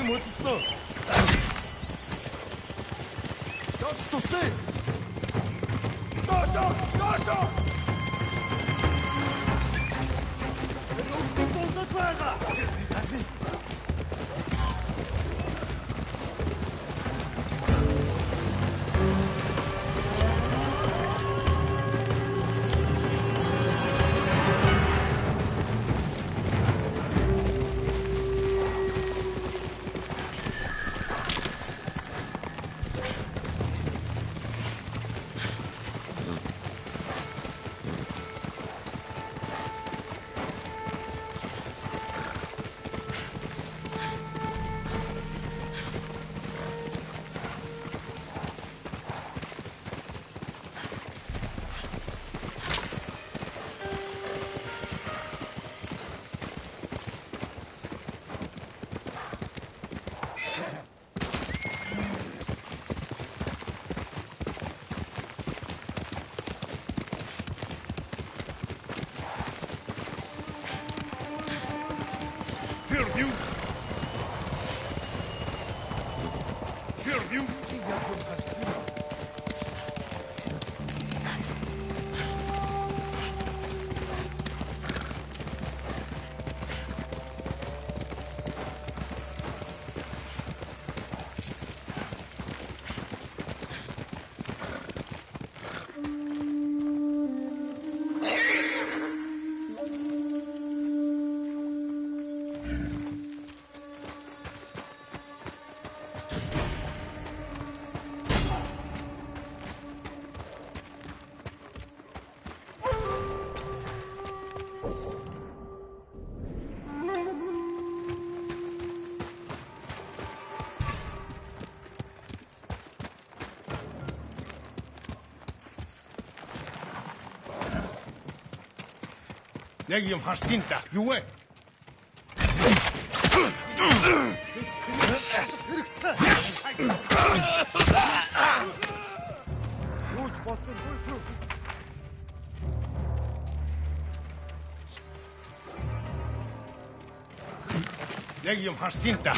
지금 어디 있어? 여기 떴어! 꺼져! 꺼져! 여기 또 떴다가! Perdeu! 내가 좀 할 수 있다. 유해. 내가 좀 할 수 있다.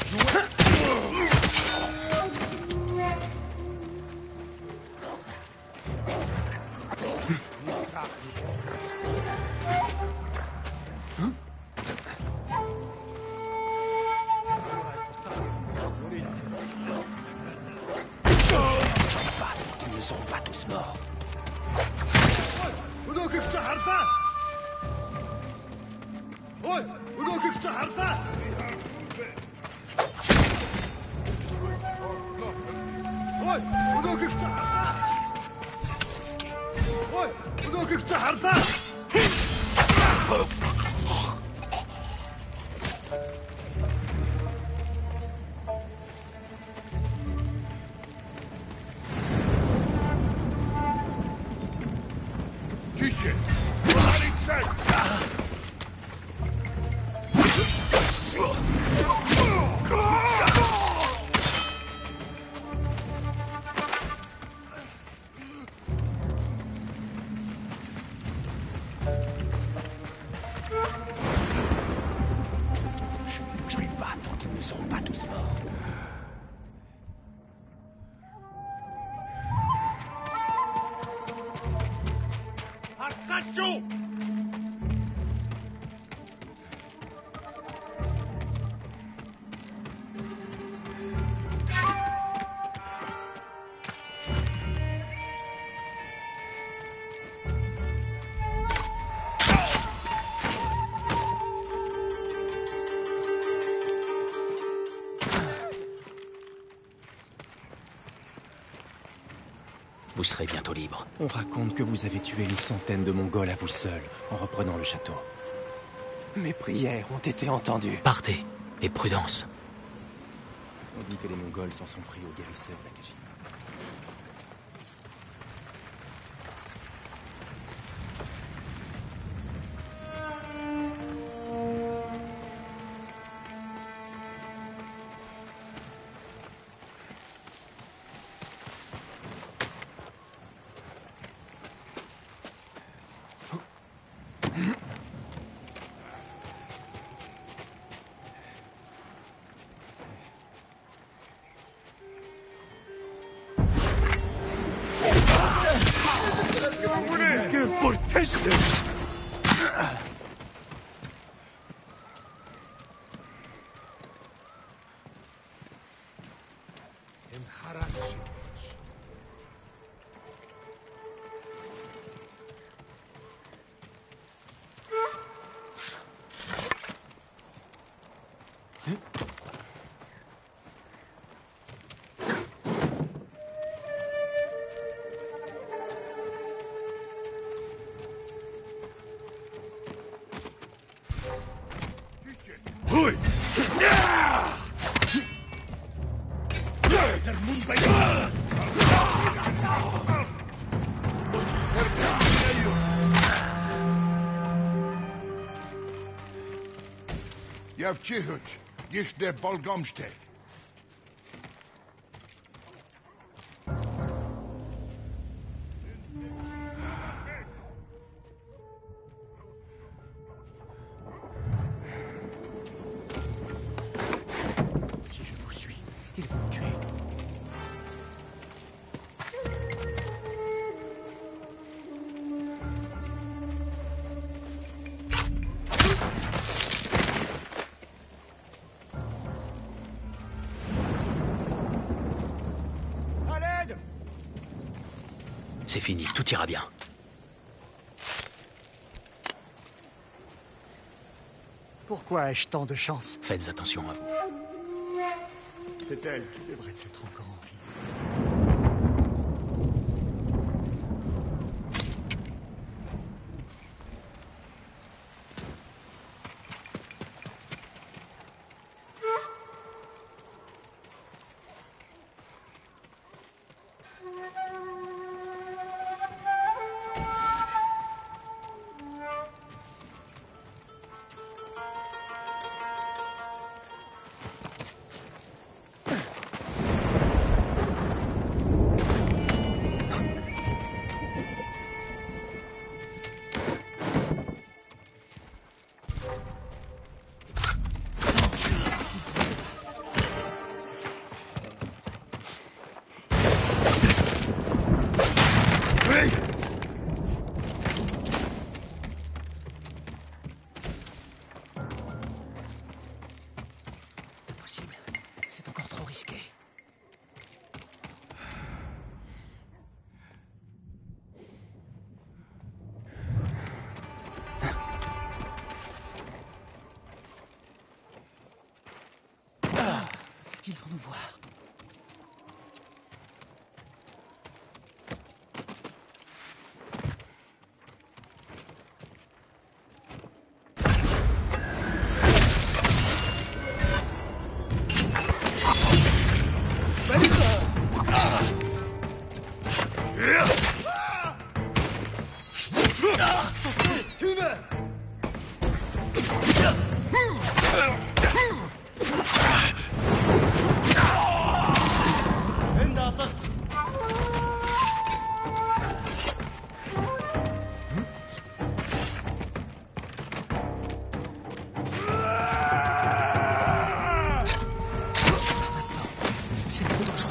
Vous serez bientôt libre. On raconte que vous avez tué une centaine de Mongols à vous seul, en reprenant le château. Mes prières ont été entendues. Partez, et prudence. On dit que les Mongols s'en sont pris aux guérisseurs d'Akashima. Javčihuč, ještě Bolgomšte. Si je vous suis, ils vont me tuer. C'est fini, tout ira bien. Pourquoi ai-je tant de chance? Faites attention à vous. C'est elle qui devrait être encore en vie. Impossible. C'est encore trop risqué. Ils vont nous voir. C'est trop dangereux.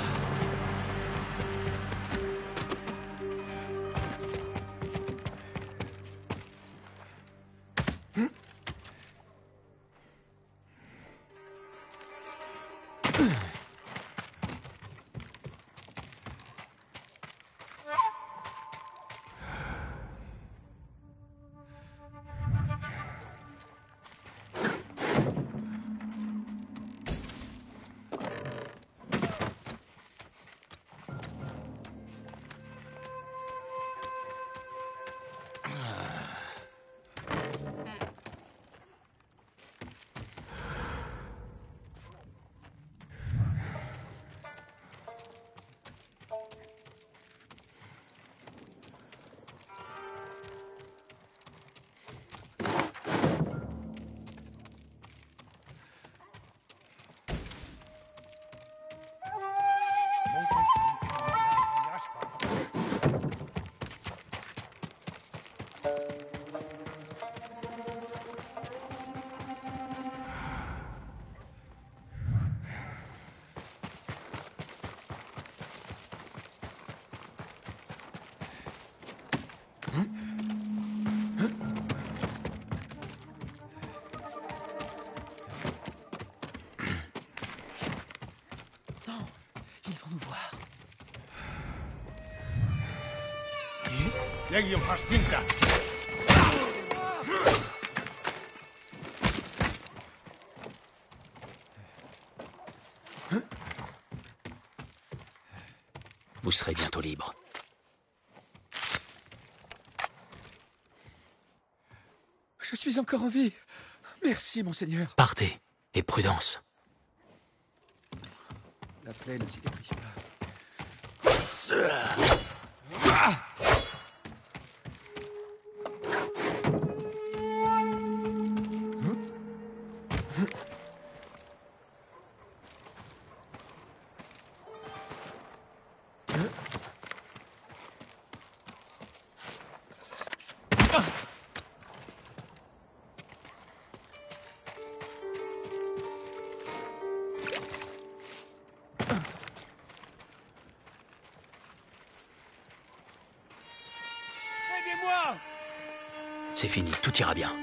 Legium Harsinta. Vous serez bientôt libre. Je suis encore en vie. Merci, monseigneur. Partez, et prudence. La plaie ne cicatrise pas. Aidez-moi! C'est fini, tout ira bien.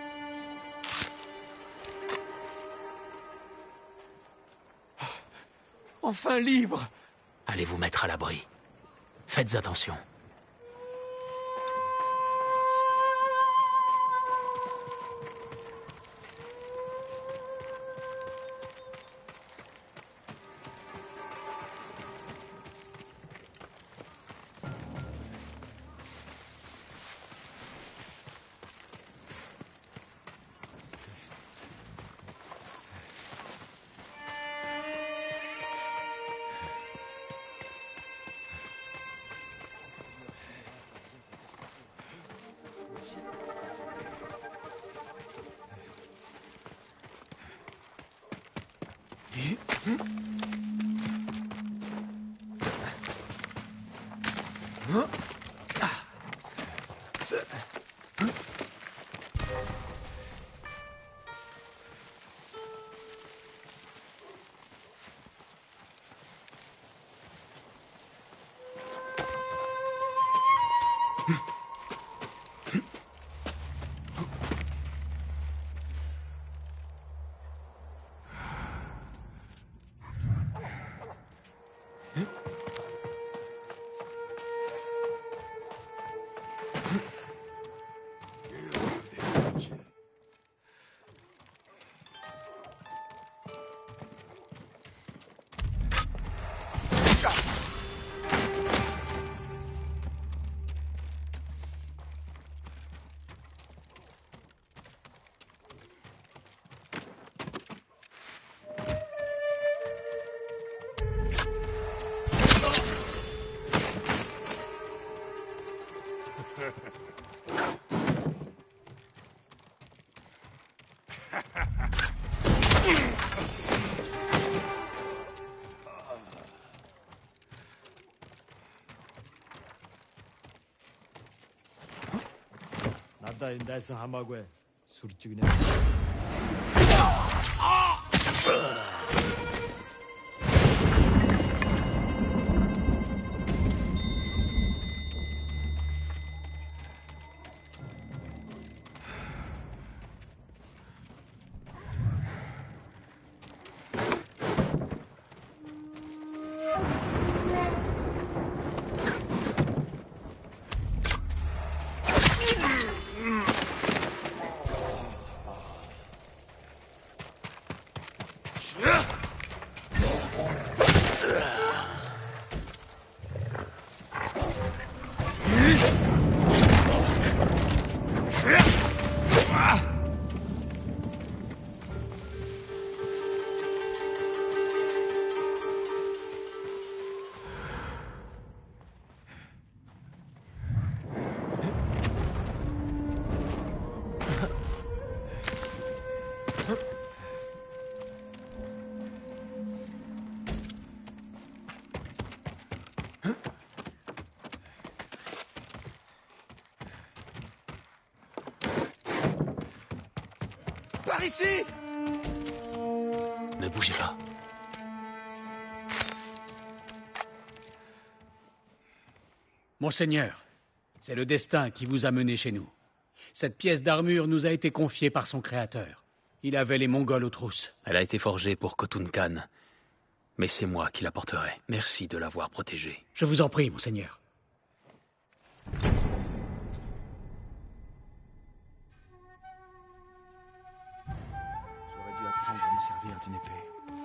Enfin libre. Allez vous mettre à l'abri. Faites attention. 나다 인다에서 하마고에 술이 찌그네. Par ici! Ne bougez pas. Monseigneur, c'est le destin qui vous a mené chez nous. Cette pièce d'armure nous a été confiée par son créateur. Il avait les Mongols aux trousses. Elle a été forgée pour Khotun Khan. Mais c'est moi qui la porterai. Merci de l'avoir protégée. Je vous en prie, monseigneur. servir d'une épée.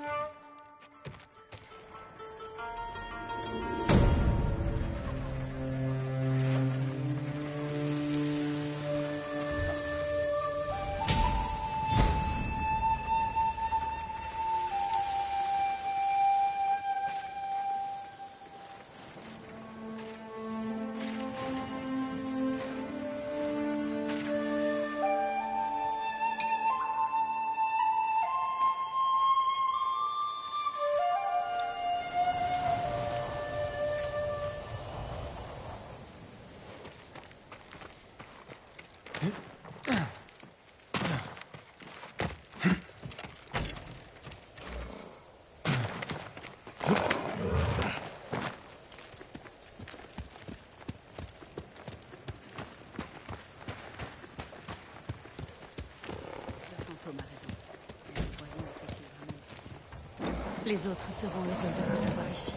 Les autres seront heureux de vous savoir ici.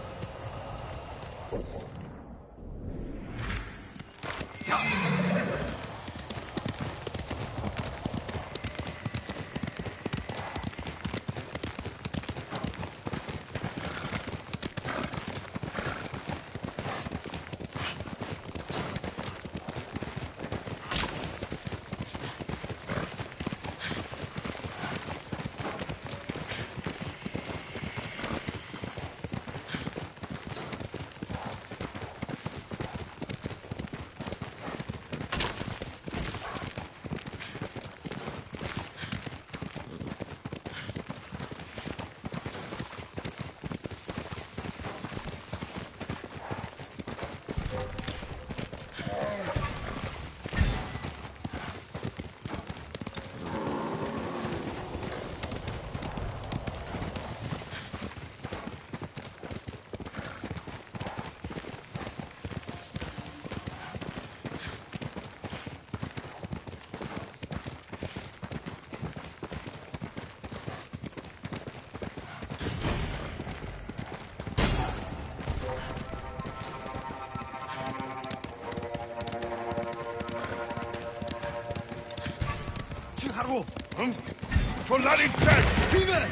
Haru! Tolarice! Vive!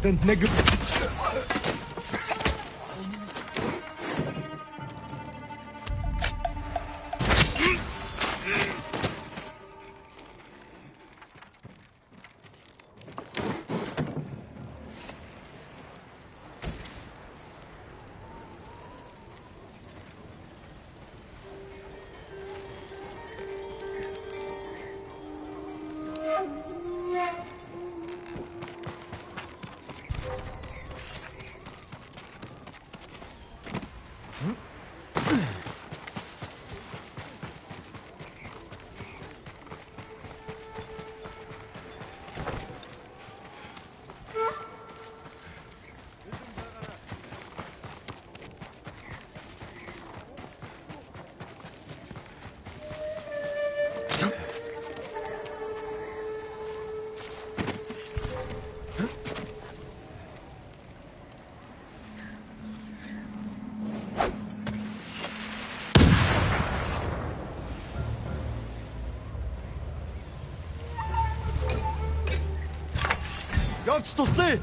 Явж туслая!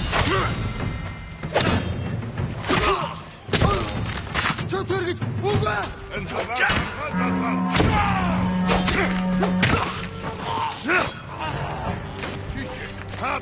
Чот хэрэгж үгүй! Энэ хаваа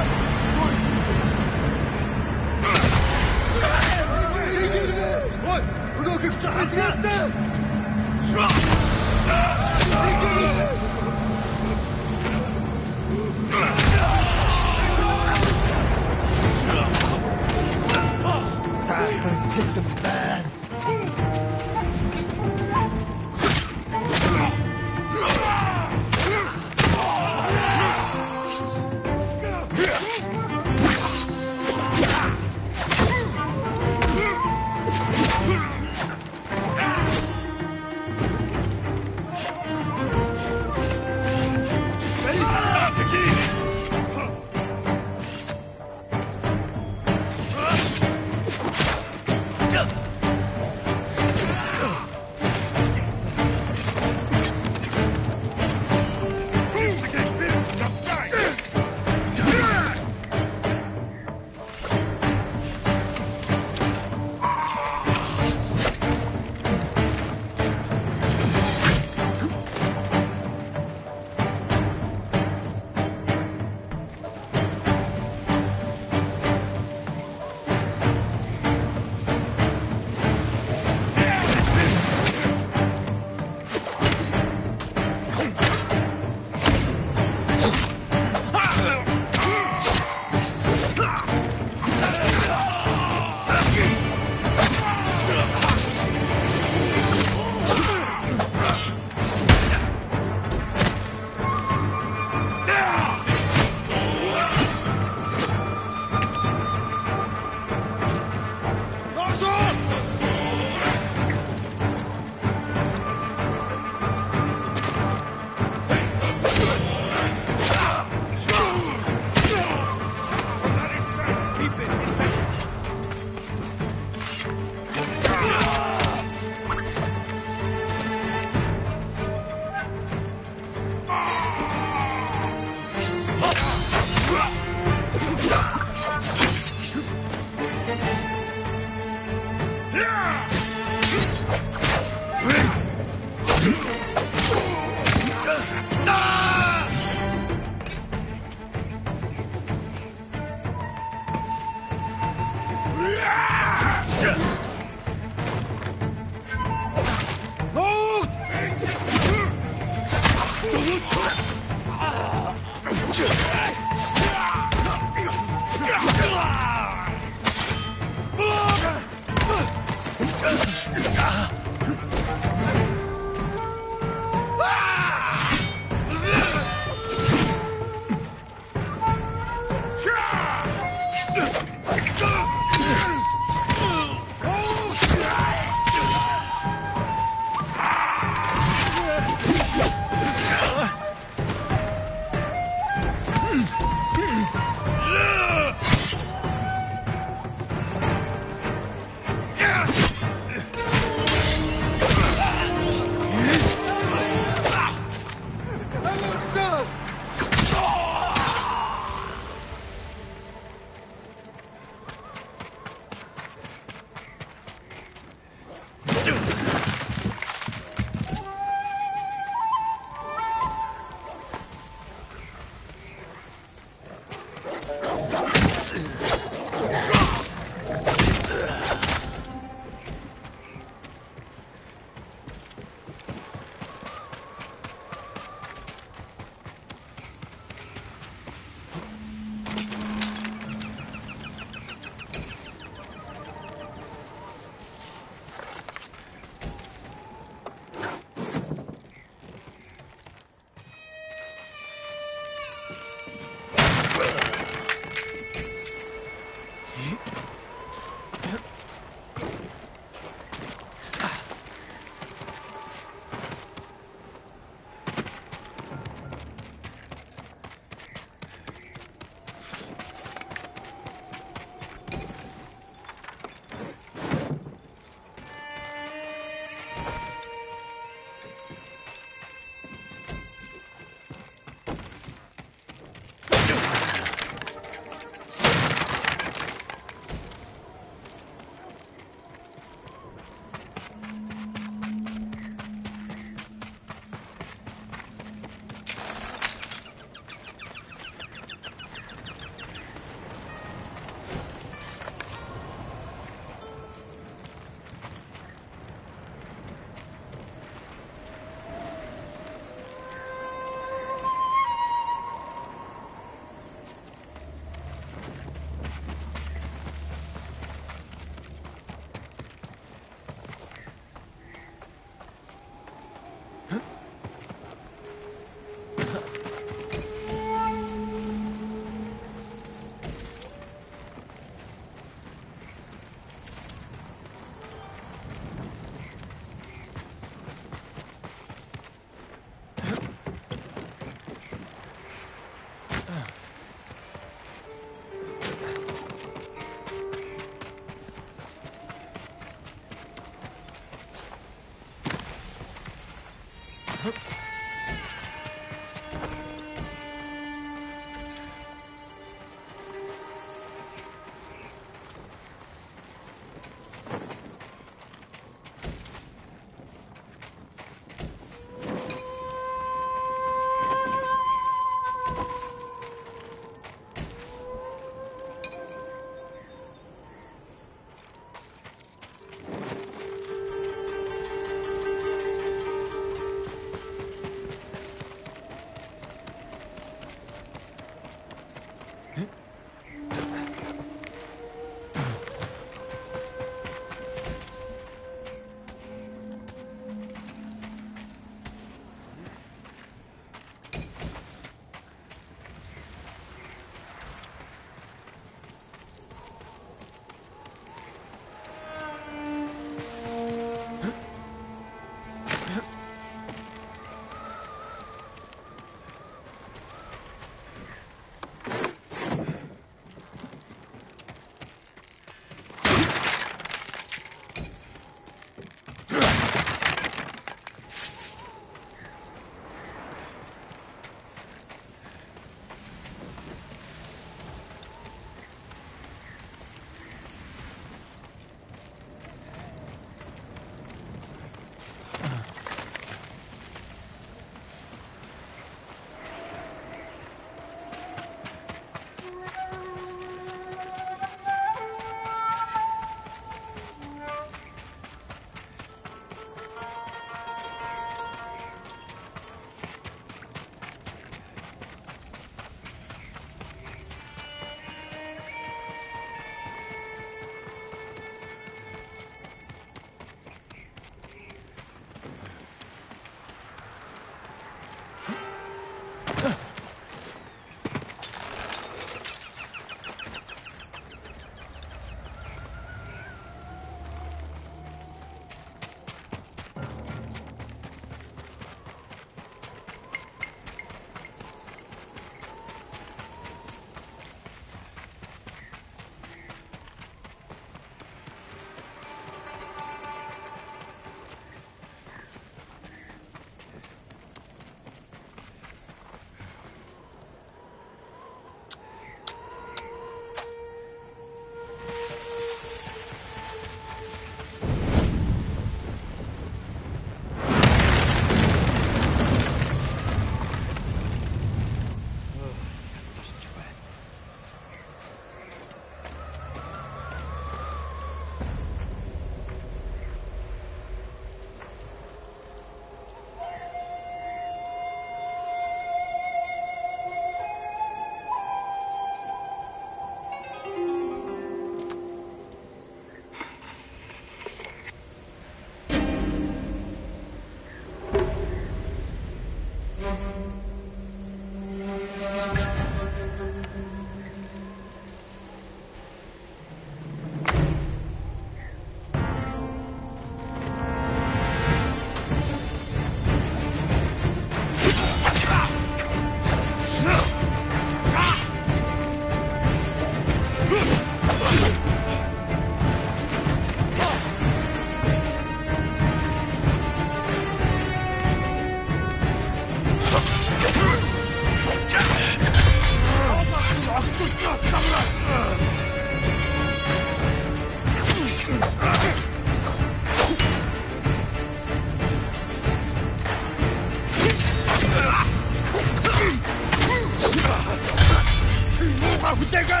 Aufdecken!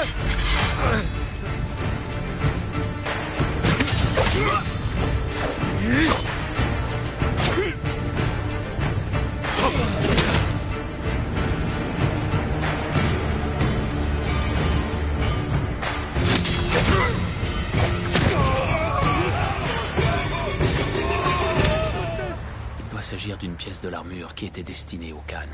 Il doit s'agir d'une pièce de l'armure qui était destinée au Khan.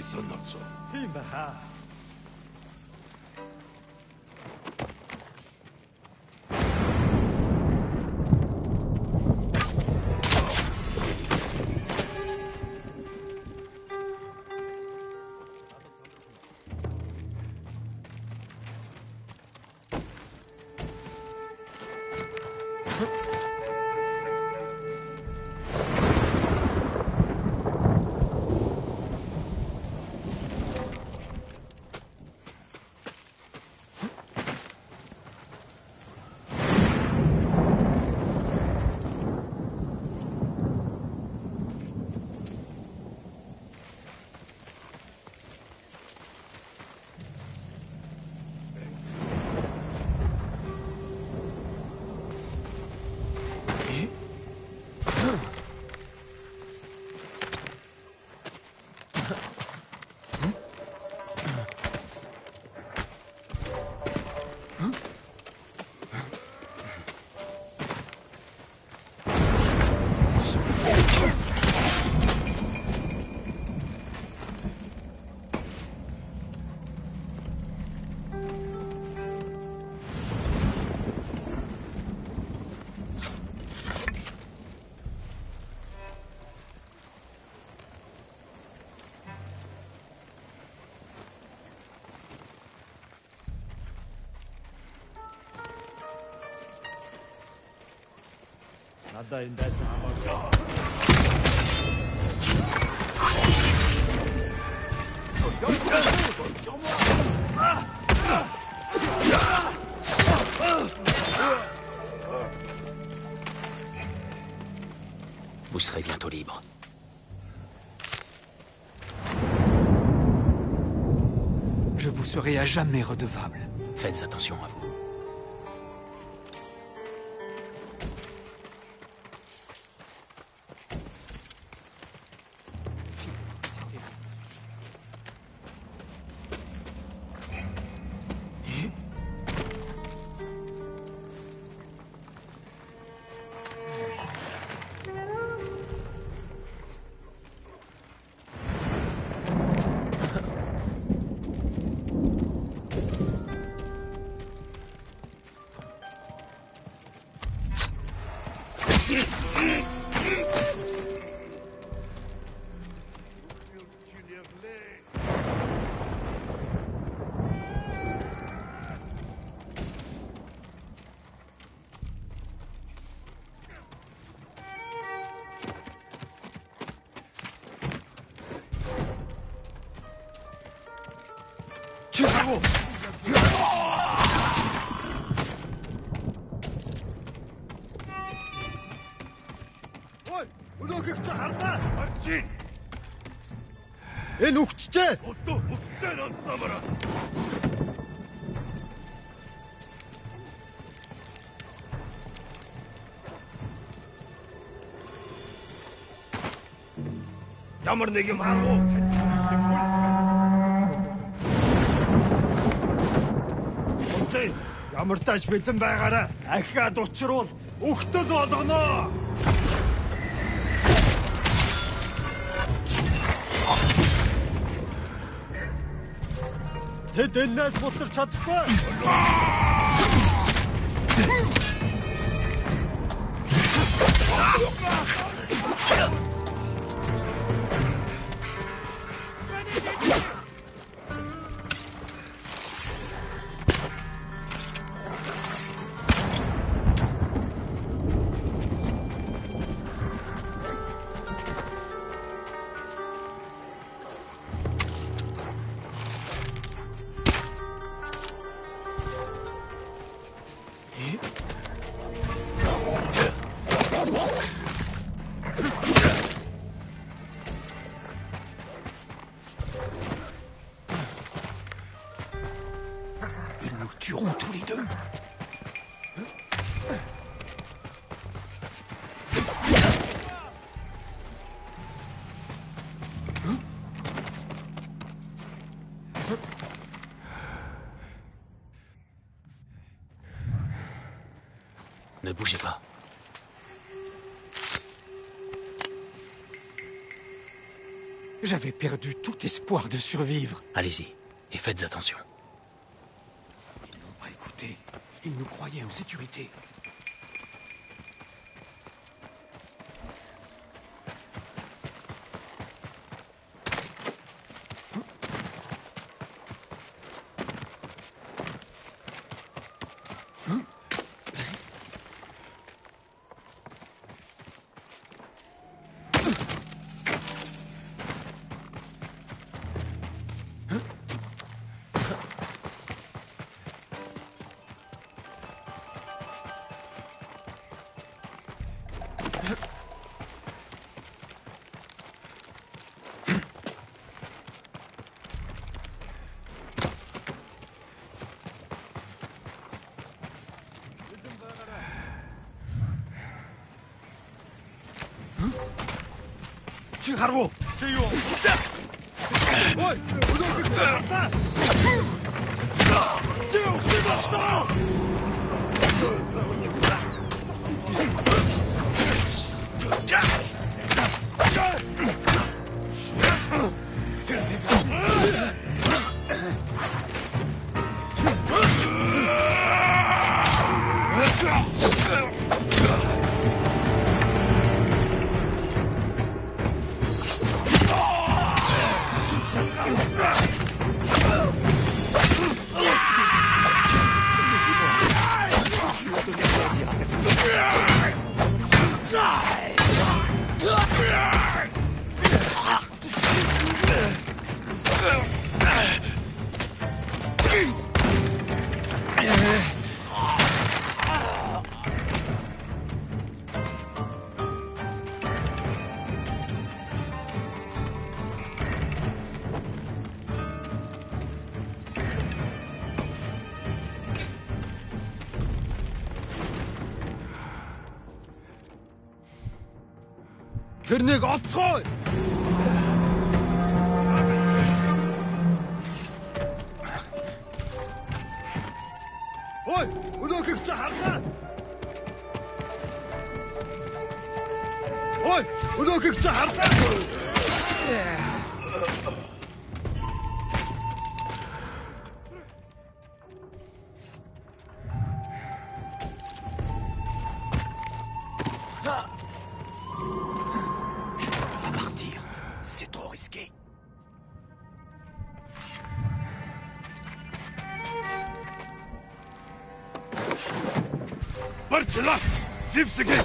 sonnozo. Тийм баха. Надаа энэ дайсан хамаагүй. Vous serez bientôt libre. Je vous serai à jamais redevable. Faites attention à vous. Ой, өнөөгч хардаа. Арчин! Энэ үхчихээ. Одоо үхсэн онцомороо. Ямар нэг юм харав. Үнцээ, ямар тач бэлэн байгаарай. Ахиад учруул үхтэл болгоно. Тэд энэс бутар чадахгүй. Ils nous tueront tous les deux. Ne bougez pas. J'avais perdu tout espoir de survivre. Allez-y, et faites attention. Ils n'ont pas écouté. Ils nous croyaient en sécurité. Чи харав? Чи юу? Ой, өнөөгөө хардаа. Чи юу хийсэн? Тэрнийг олцгоо. Ой, өнөөгөө чи харлаа. Ой, өнөөгөө чи харлаа. Барчла! Зивсэгэ!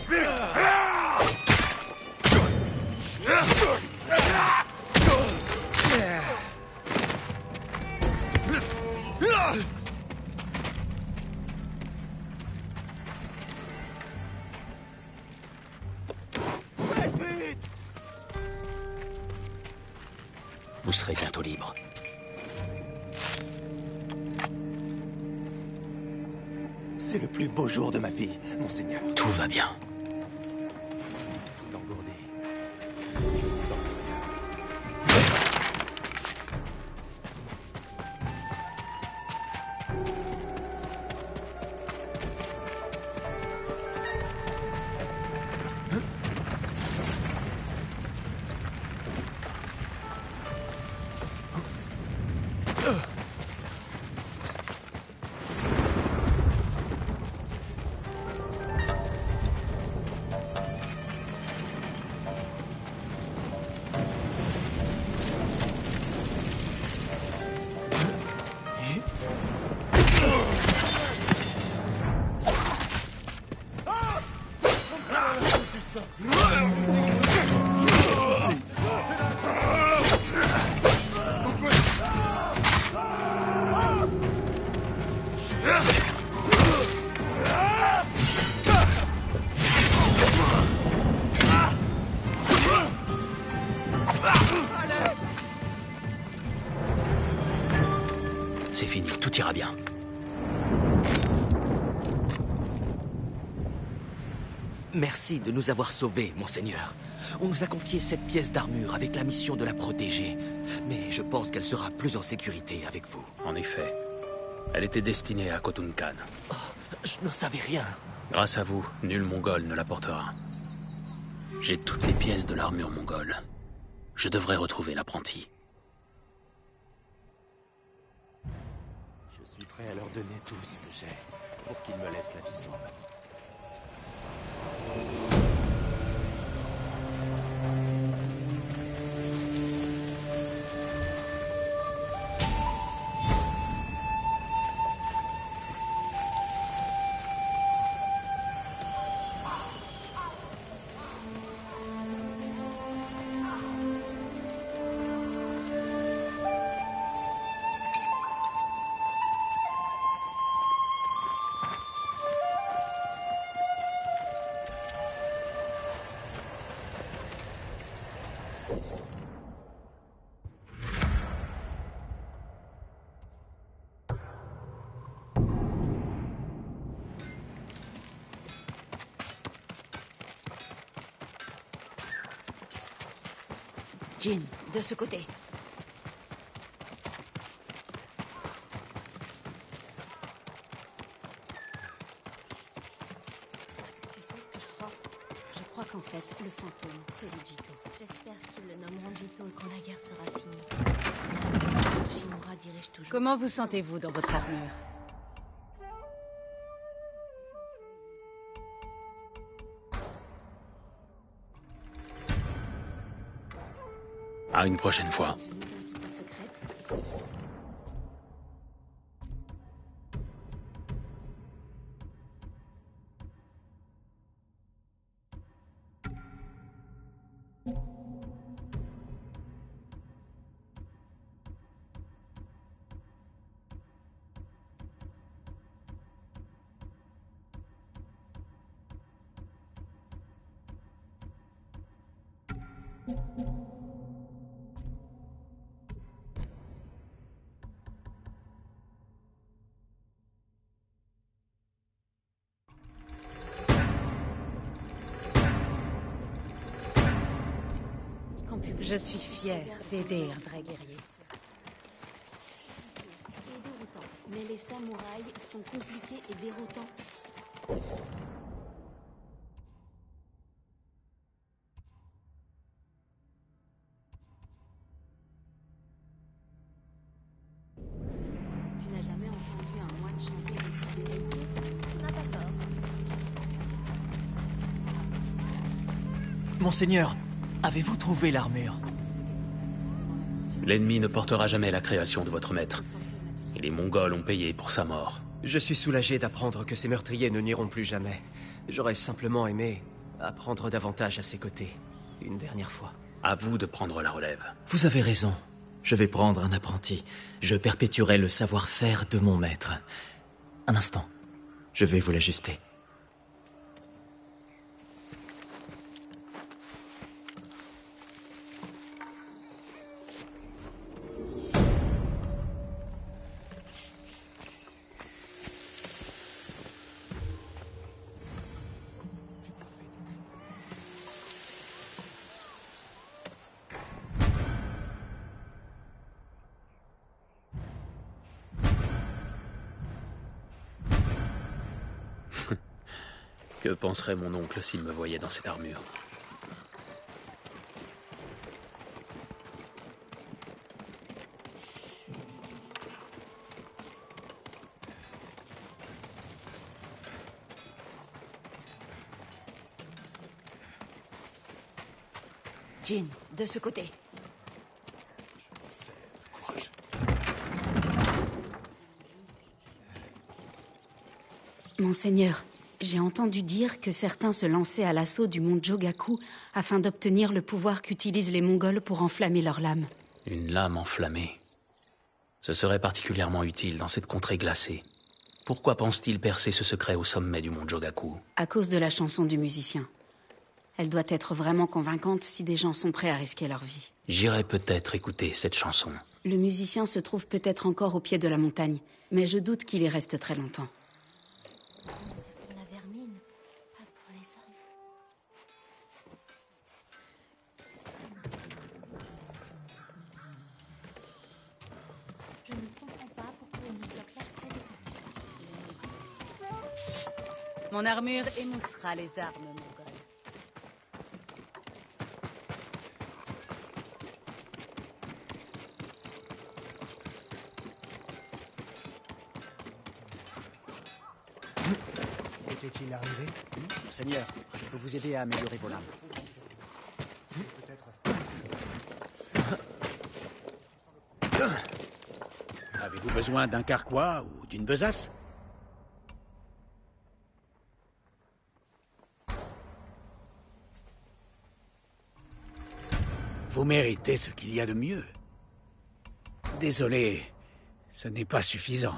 Vous serez bientôt libre. C'est le plus beau jour de ma vie, monseigneur. Tout va bien. C'est tout engourdé. Je ne sens plus rien. C'est fini, tout ira bien. Merci de nous avoir sauvés, monseigneur. On nous a confié cette pièce d'armure avec la mission de la protéger. Mais je pense qu'elle sera plus en sécurité avec vous. En effet. Elle était destinée à Khotun Khan. Oh, je n'en savais rien. Grâce à vous, nul Mongol ne la portera. J'ai toutes les pièces de l'armure mongole. Je devrais retrouver l'apprenti. Je suis prêt à leur donner tout ce que j'ai, pour qu'ils me laissent la vie sauve. Jin, de ce côté. Tu sais ce que je crois? Je crois qu'en fait, le fantôme, c'est le Jito. J'espère qu'ils le nommeront Jito et quand la guerre sera finie. Shimura dirige toujours. Comment vous sentez-vous dans votre armure? À une prochaine fois. Une identité secrète? Je suis fière d'aider un vrai guerrier. Et déroutant. Mais les samouraïs sont compliqués et déroutants. Tu n'as jamais entendu un moine chanter des tirés? Ah d'accord. Monseigneur, avez-vous trouvé l'armure? L'ennemi ne portera jamais la création de votre maître. Et les Mongols ont payé pour sa mort. Je suis soulagé d'apprendre que ces meurtriers ne n'iront plus jamais. J'aurais simplement aimé apprendre davantage à ses côtés, une dernière fois. À vous de prendre la relève. Vous avez raison. Je vais prendre un apprenti. Je perpétuerai le savoir-faire de mon maître. Un instant. Je vais vous l'ajuster. Que penserait mon oncle s'il me voyait dans cette armure? Jin, de ce côté. Monseigneur, j'ai entendu dire que certains se lançaient à l'assaut du mont Jogaku afin d'obtenir le pouvoir qu'utilisent les Mongols pour enflammer leurs lames. Une lame enflammée. Ce serait particulièrement utile dans cette contrée glacée. Pourquoi pense-t-il percer ce secret au sommet du mont Jogaku? À cause de la chanson du musicien. Elle doit être vraiment convaincante si des gens sont prêts à risquer leur vie. J'irai peut-être écouter cette chanson. Le musicien se trouve peut-être encore au pied de la montagne, mais je doute qu'il y reste très longtemps. Je ne comprends pas pourquoi il ne doit percer les armures. Mon armure émoussera les armes mongoles. Était-il arrivé? Seigneur, je peux vous aider à améliorer vos lames. Avez-vous besoin d'un carquois ou d'une besace? Vous méritez ce qu'il y a de mieux. Désolé, ce n'est pas suffisant.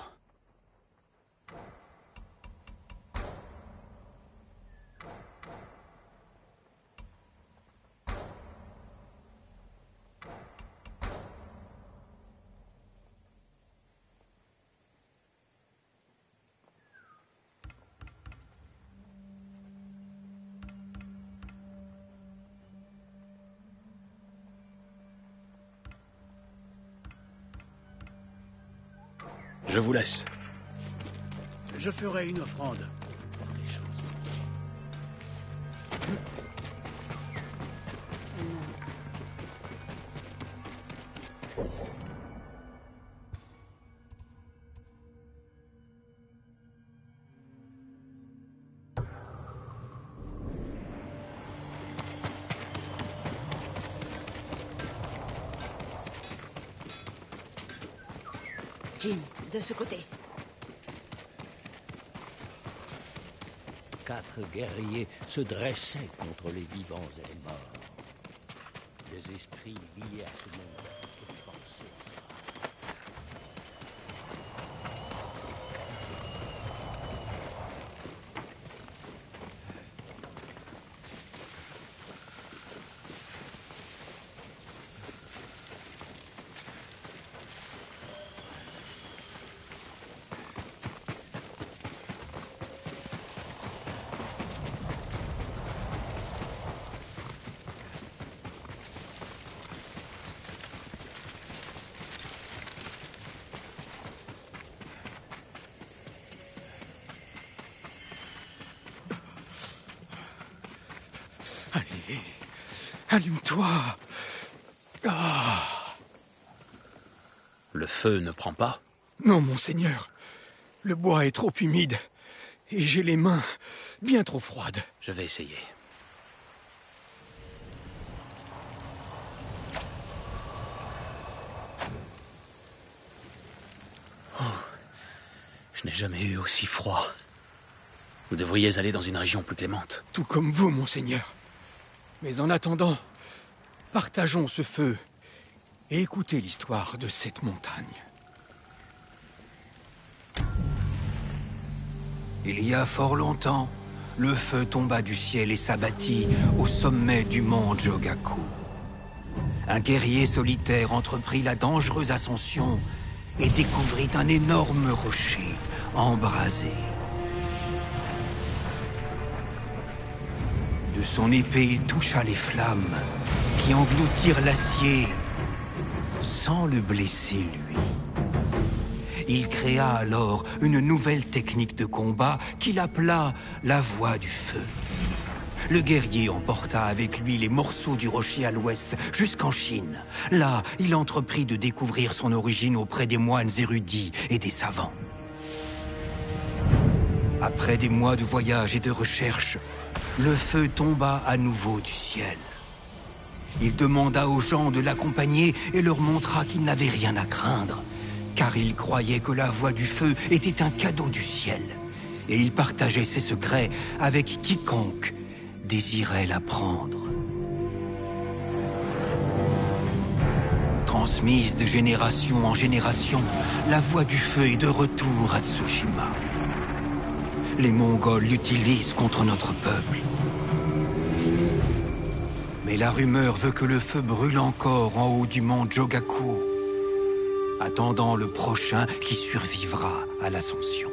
Je vous laisse. Je ferai une offrande pour vous porter chance. Jin, de ce côté. 4 guerriers se dressaient contre les vivants et les morts. Les esprits liés à ce monde étaient forcés. Allez, allume-toi. Ah. Le feu ne prend pas? Non, monseigneur. Le bois est trop humide. Et j'ai les mains bien trop froides. Je vais essayer. Oh. Je n'ai jamais eu aussi froid. Vous devriez aller dans une région plus clémente. Tout comme vous, monseigneur. Mais en attendant, partageons ce feu et écoutez l'histoire de cette montagne. Il y a fort longtemps, le feu tomba du ciel et s'abattit au sommet du mont Jogaku. Un guerrier solitaire entreprit la dangereuse ascension et découvrit un énorme rocher embrasé. De son épée, il toucha les flammes qui engloutirent l'acier sans le blesser lui. Il créa alors une nouvelle technique de combat qu'il appela la voie du feu. Le guerrier emporta avec lui les morceaux du rocher à l'ouest jusqu'en Chine. Là, il entreprit de découvrir son origine auprès des moines érudits et des savants. Après des mois de voyage et de recherche, le feu tomba à nouveau du ciel. Il demanda aux gens de l'accompagner et leur montra qu'il n'avait rien à craindre, car il croyait que la voie du feu était un cadeau du ciel, et il partageait ses secrets avec quiconque désirait l'apprendre. Transmise de génération en génération, la voie du feu est de retour à Tsushima. Les Mongols l'utilisent contre notre peuple. Mais la rumeur veut que le feu brûle encore en haut du mont Jogaku, attendant le prochain qui survivra à l'ascension.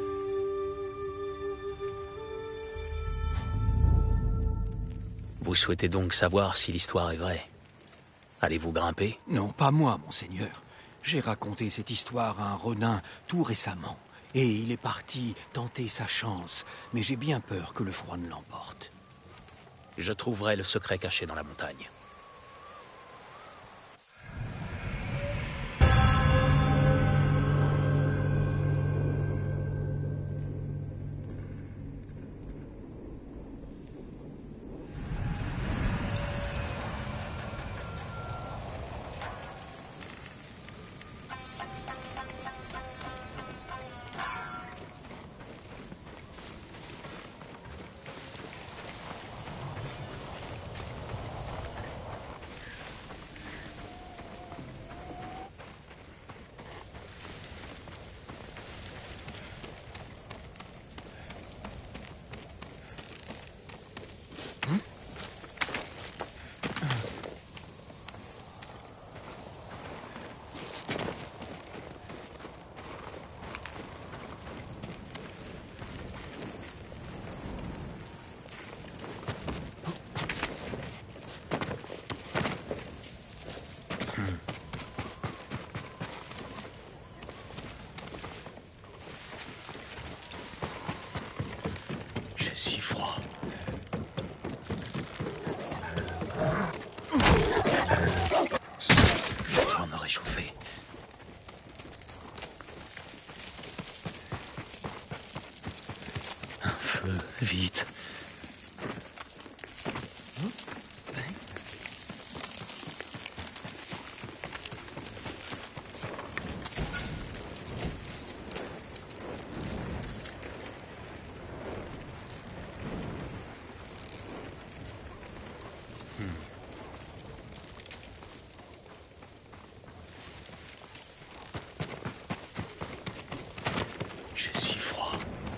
Vous souhaitez donc savoir si l'histoire est vraie? Allez-vous grimper? Non, pas moi, monseigneur. J'ai raconté cette histoire à un rodin tout récemment. Et il est parti tenter sa chance, mais j'ai bien peur que le froid ne l'emporte. Je trouverai le secret caché dans la montagne. si froid. Je dois me réchauffer. Un feu, vite. J'ai si froid.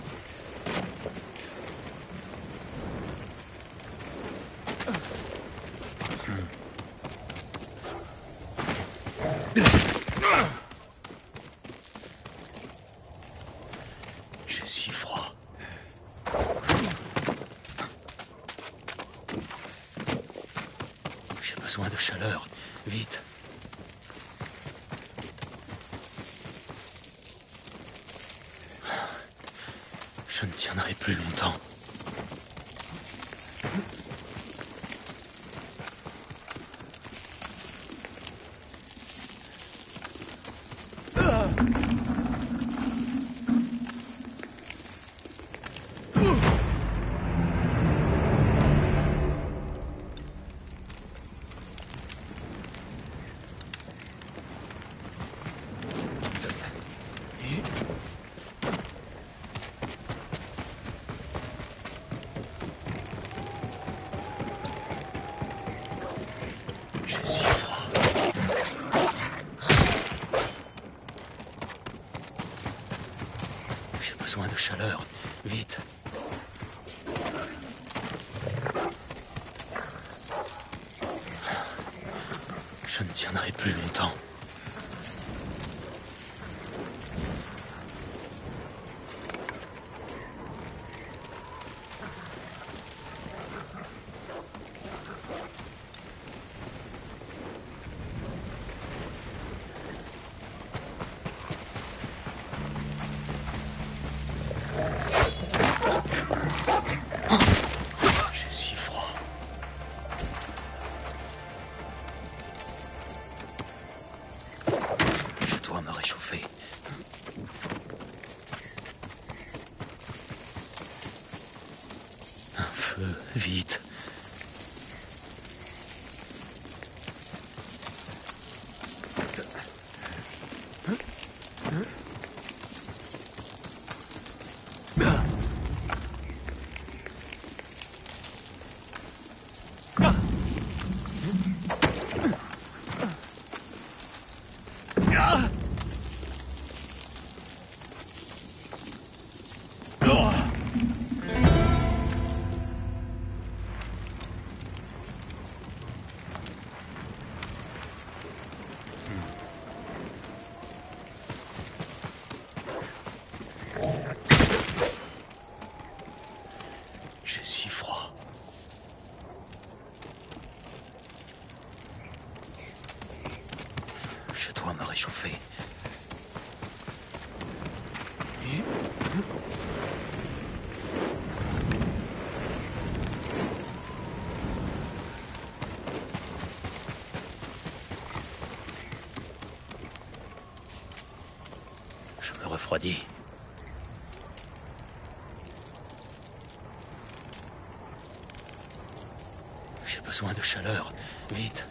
J'ai si froid. J'ai besoin de chaleur. Vite. Je ne tiendrai plus longtemps. J'ai si froid. J'ai besoin de chaleur. Vite. Je ne tiendrai plus longtemps. J'ai si froid. Je dois me réchauffer. Un feu, vite. J'ai si froid. Je dois me réchauffer. Je me refroidis. J'ai besoin de chaleur. Vite.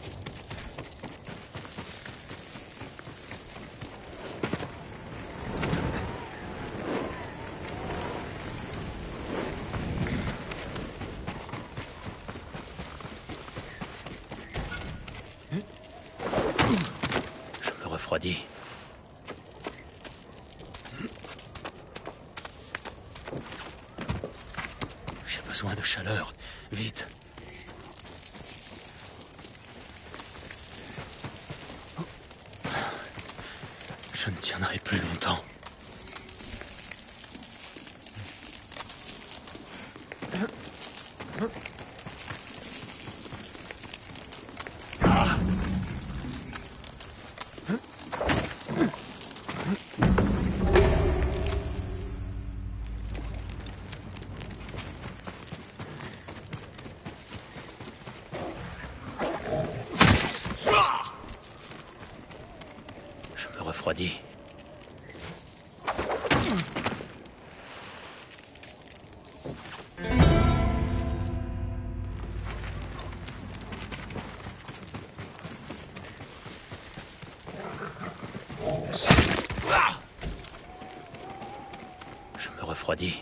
Je me refroidis. J'ai besoin de chaleur. Vite. Je ne tiendrai plus longtemps. refroidis. Je me refroidis.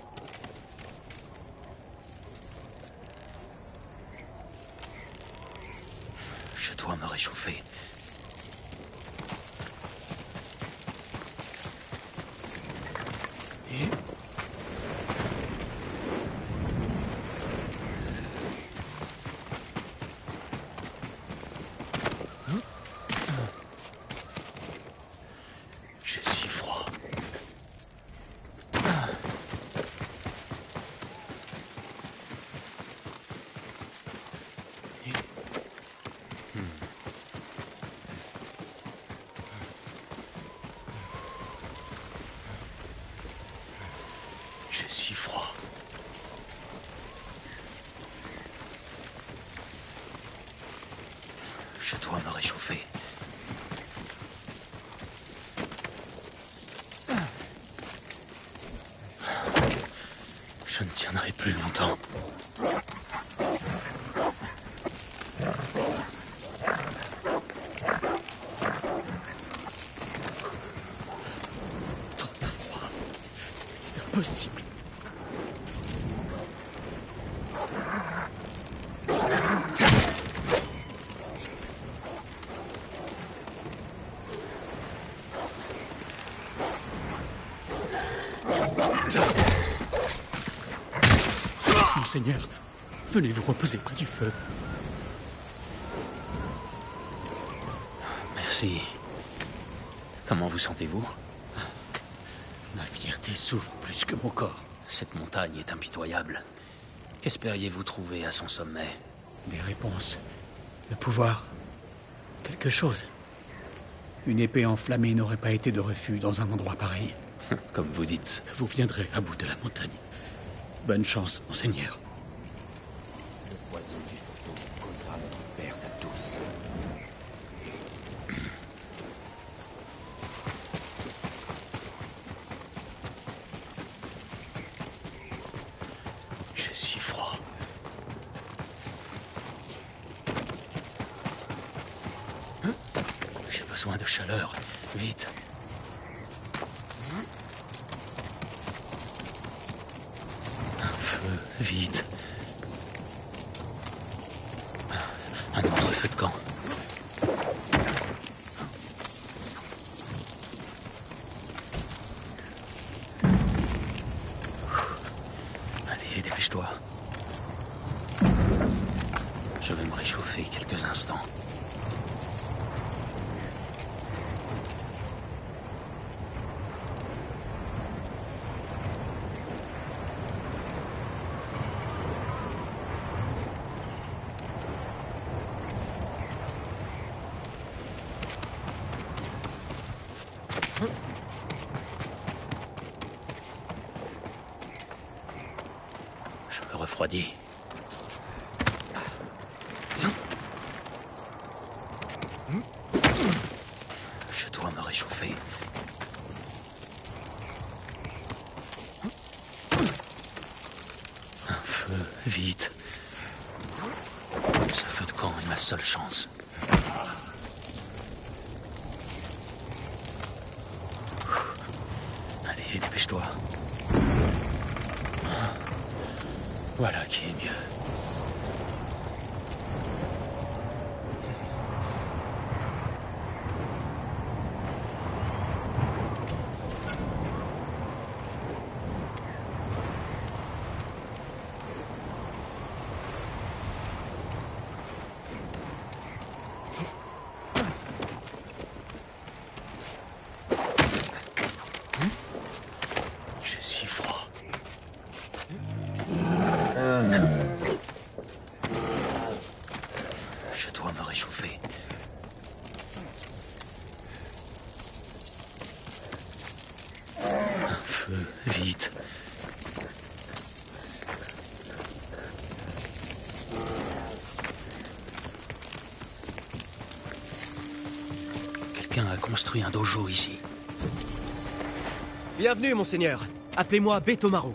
Je dois me réchauffer. J'ai si froid. J'ai si froid. Je dois me réchauffer. Je ne tiendrai plus longtemps. Trop froid. C'est impossible. Monseigneur, venez vous reposer près du feu. Merci. Comment vous sentez-vous? Ma fierté souffre plus que mon corps. Cette montagne est impitoyable. Qu'espériez-vous trouver à son sommet? Des réponses. Le pouvoir. Quelque chose. Une épée enflammée n'aurait pas été de refus dans un endroit pareil. Comme vous dites. Vous viendrez à bout de la montagne. Bonne chance, monseigneur. Le poison du fantôme causera notre perte à tous. J'ai si froid. J'ai besoin de chaleur. Vite. Un feu, vite. Un autre feu de camp. Allez, dépêche-toi. Je vais me réchauffer quelques instants. Je me refroidis. Je dois me réchauffer. Un feu, vite. Ce feu de camp est ma seule chance. Allez, dépêche-toi. Voilà qui est mieux. J'ai si froid. Je dois me réchauffer. Un feu, vite. Quelqu'un a construit un dojo ici. Bienvenue, monseigneur. Appelez-moi Betomaru.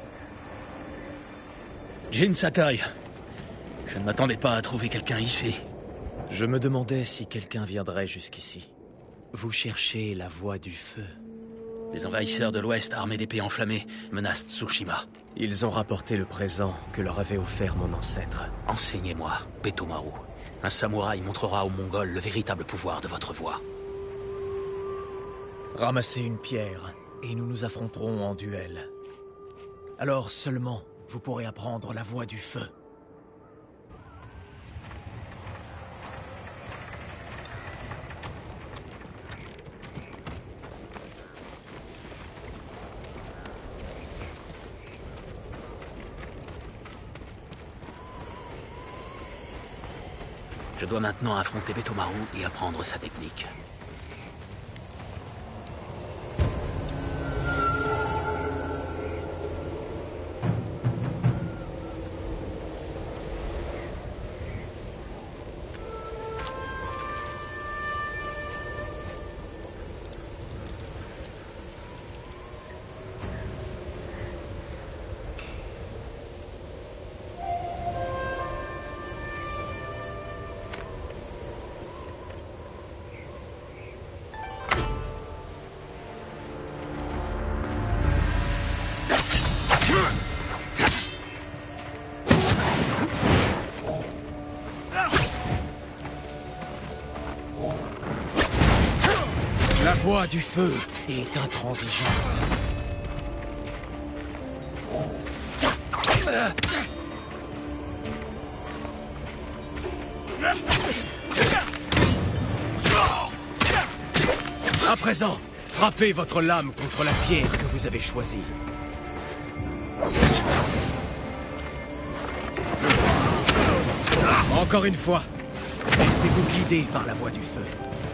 Jin Sakai. Je ne m'attendais pas à trouver quelqu'un ici. Je me demandais si quelqu'un viendrait jusqu'ici. Vous cherchez la voie du feu. Les envahisseurs de l'Ouest, armés d'épées enflammées, menacent Tsushima. Ils ont rapporté le présent que leur avait offert mon ancêtre. Enseignez-moi, Betomaru. Un samouraï montrera aux Mongols le véritable pouvoir de votre voix. Ramassez une pierre, et nous nous affronterons en duel. Alors seulement, vous pourrez apprendre la voie du feu. Je dois maintenant affronter Betomaru et apprendre sa technique. La voie du feu est intransigeante. À présent, frappez votre lame contre la pierre que vous avez choisie. Encore une fois, laissez-vous guider par la voie du feu.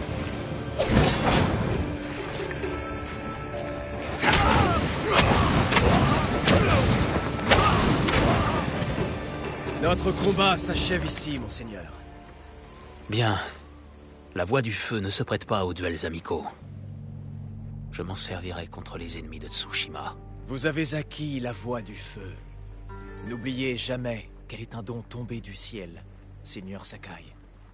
Notre combat s'achève ici, monseigneur. Bien. La voie du feu ne se prête pas aux duels amicaux. Je m'en servirai contre les ennemis de Tsushima. Vous avez acquis la voie du feu. N'oubliez jamais qu'elle est un don tombé du ciel, Seigneur Sakai.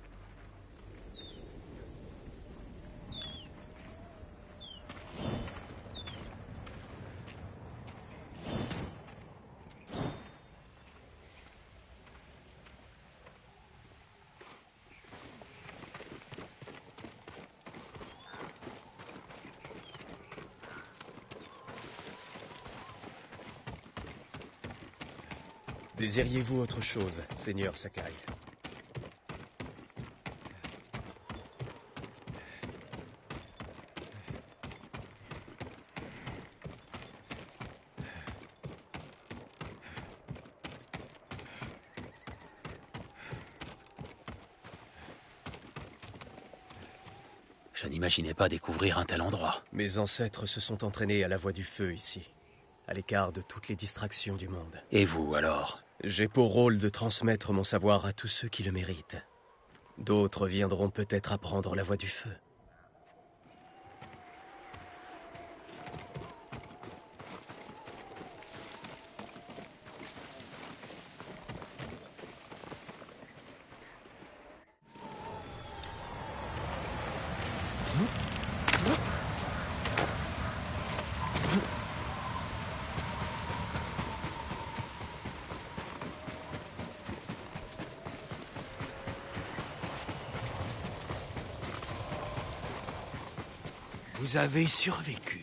Désiriez-vous autre chose, Seigneur Sakai? Je n'imaginais pas découvrir un tel endroit. Mes ancêtres se sont entraînés à la voie du feu ici, à l'écart de toutes les distractions du monde. Et vous, alors? J'ai pour rôle de transmettre mon savoir à tous ceux qui le méritent. D'autres viendront peut-être apprendre la voie du feu. Vous avez survécu.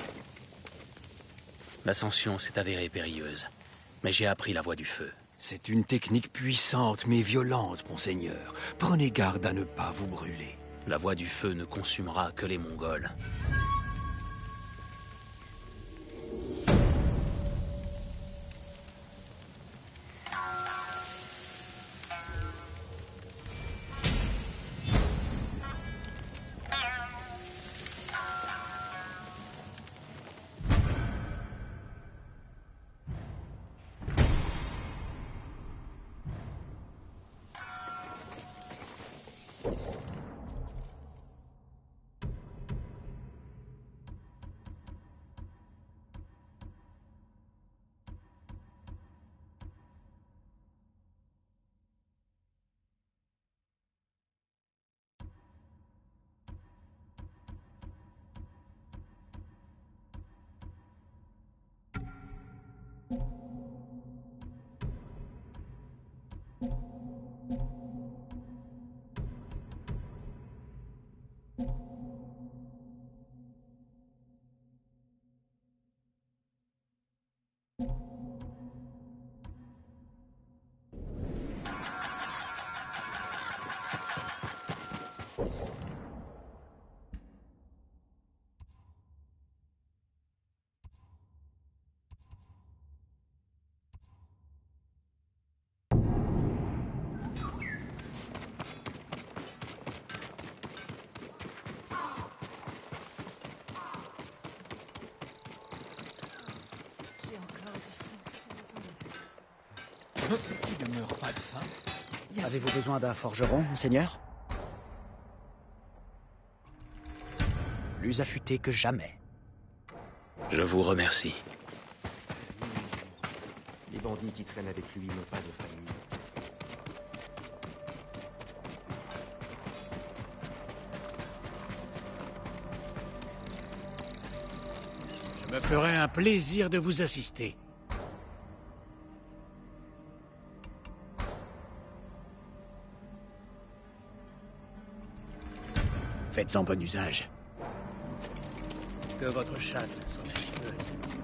L'ascension s'est avérée périlleuse, mais j'ai appris la voie du feu. C'est une technique puissante mais violente, monseigneur. Prenez garde à ne pas vous brûler. La voie du feu ne consumera que les Mongols. Il ne meurt pas de faim. Avez-vous besoin d'un forgeron, monseigneur? Plus affûté que jamais. Je vous remercie. Les bandits qui traînent avec lui n'ont pas de famille. Je me ferai un plaisir de vous assister. Faites-en bon usage. Que votre chasse soit fructueuse.